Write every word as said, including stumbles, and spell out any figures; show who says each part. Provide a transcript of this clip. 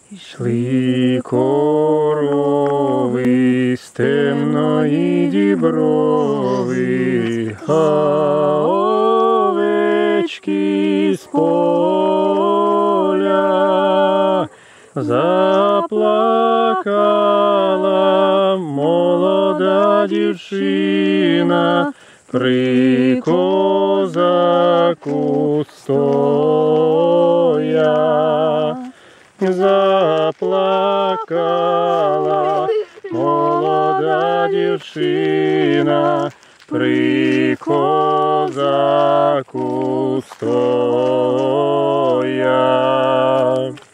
Speaker 1: Йшли корови з темної діброви, а овечки з поля. Заплакала молода дівчина, при козаку стоя. Заплакала молода дівчина, при козаку стоя.